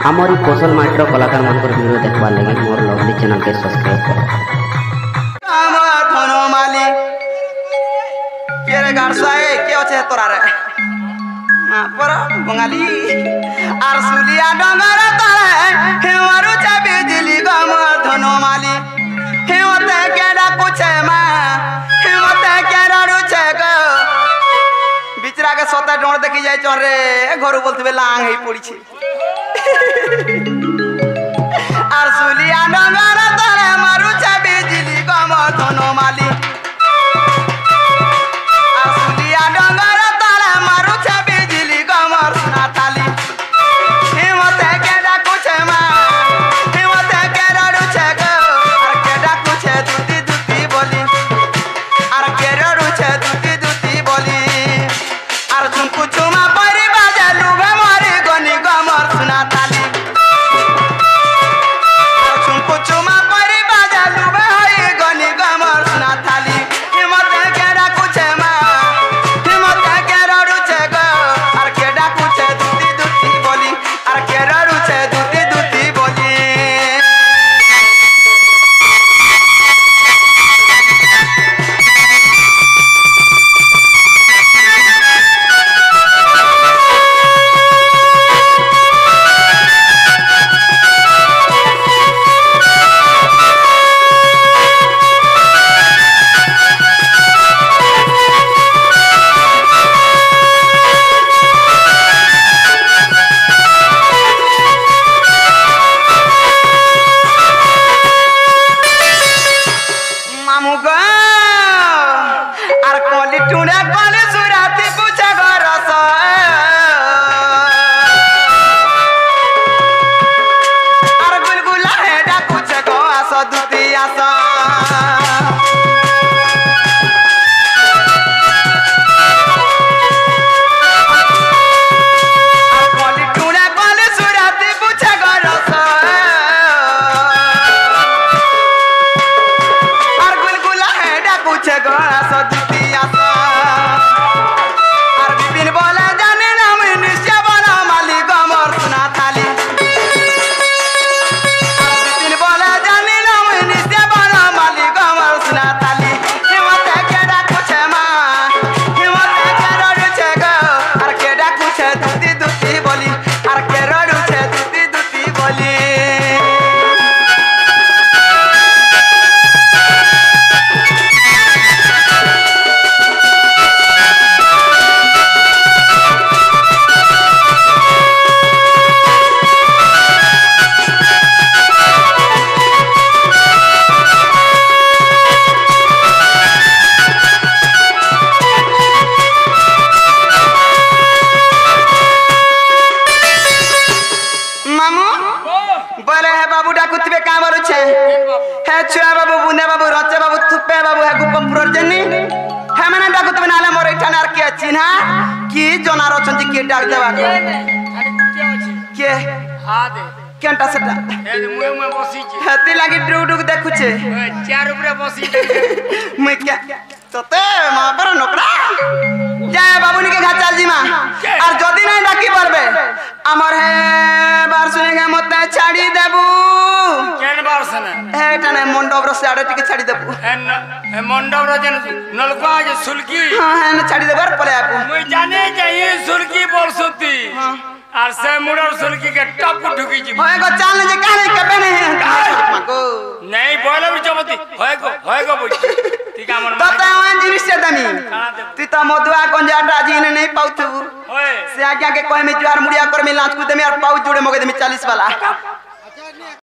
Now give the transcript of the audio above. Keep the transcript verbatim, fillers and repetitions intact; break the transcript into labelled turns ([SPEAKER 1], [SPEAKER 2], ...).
[SPEAKER 1] हमारी कौशल माइट्रो कलाकार मान वीडियो देखवार लगे मोर लवली चैनल के सब्सक्राइब करो।
[SPEAKER 2] केरे गाड़साए के अच्छे तोरा रे पर बंगाली आर सुलिया डंगर तारे हेवरु चाबी दिली गम धनो माली हेवते केडा कुछे मा हेवते केडा रुछे ग बिचरा के सोता डोर देखि जाय चोर रे घरु बोलतबे लांग हेई पड़ी छी आर सुलिया डंगर तारे मारु चाबी दिली गम धनो माली चिन्हा कि जोनार अछंती के डाक देबा के के हां दे केनटा सेटा ए मुए मुए बसी छी हती लागी डुक डुक देखु छे चार ऊपर बसी मैं क्या तते मा पर नोकरा जाय बाबूनी के घर चल जी मा और जदी नहीं डाकी परबे हमर है बार सुनेगा मते छाड़ी देबू केन बार सुने ए तने मंडप रो साडे टिके छाड़ी देबू ए मंडप रो जन नलका जे सुलकी हां है न छाड़ी देबर पले आपू मैं जाने चाहिए सुलकी बरसती हां और से मुड़र सुलकी के टप ठुकी जी होय गो चाल जे काहे कबे नहीं मको नहीं बोले बिचमती होय गो होय गो बुझ ठीक है मन तते वन जिनिस से दनी ती त मधुआ गंजा डाजी ने नहीं पाउथु होय से आज्ञा के कोई में जुआर मुड़िया कर में लाच कूदे में और पाउ जोड़े मगे में चालीस वाला